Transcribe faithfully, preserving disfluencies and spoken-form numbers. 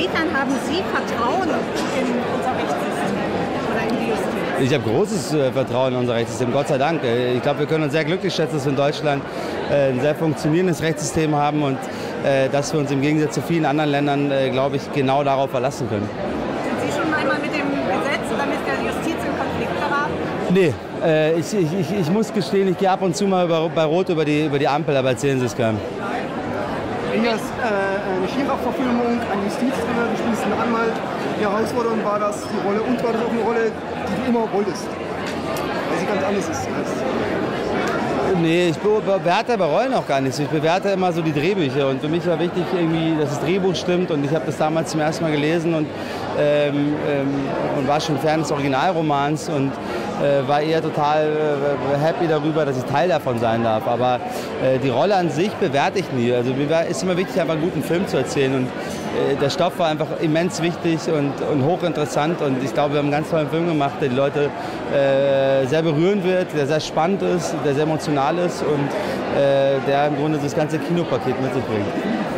Inwiefern haben Sie Vertrauen in unser Rechtssystem oder in die Justiz? Ich habe großes äh, Vertrauen in unser Rechtssystem, Gott sei Dank. Ich glaube, wir können uns sehr glücklich schätzen, dass wir in Deutschland äh, ein sehr funktionierendes Rechtssystem haben und äh, dass wir uns im Gegensatz zu vielen anderen Ländern, äh, glaube ich, genau darauf verlassen können. Sind Sie schon einmal mit dem Gesetz oder mit der Justiz in Konflikt geraten? Nee, äh, ich, ich, ich, ich muss gestehen, ich gehe ab und zu mal über, bei Rot über die, über die Ampel, aber erzählen Sie es keinem. Hier ist äh, eine Schirach-Verfilmung, ein Justizthriller, du spielst einen Anwalt. Die Herausforderung war das, die Rolle, und war das auch eine Rolle, die du immer wolltest, weil sie ganz anders ist. Nee, ich bewerte aber Rollen auch gar nicht so. Ich bewerte immer so die Drehbücher und für mich war wichtig, irgendwie, dass das Drehbuch stimmt und ich habe das damals zum ersten Mal gelesen und, ähm, ähm, und war schon Fan des Originalromans und äh, war eher total äh, happy darüber, dass ich Teil davon sein darf. Aber äh, die Rolle an sich bewerte ich nie. Also mir war, ist immer wichtig, einfach einen guten Film zu erzählen und äh, der Stoff war einfach immens wichtig und, und hochinteressant und ich glaube, wir haben einen ganz tollen Film gemacht, der die Leute äh, sehr berühren wird, der sehr spannend ist, der sehr emotional ist und äh, der im Grunde das ganze Kinopaket mit sich bringt.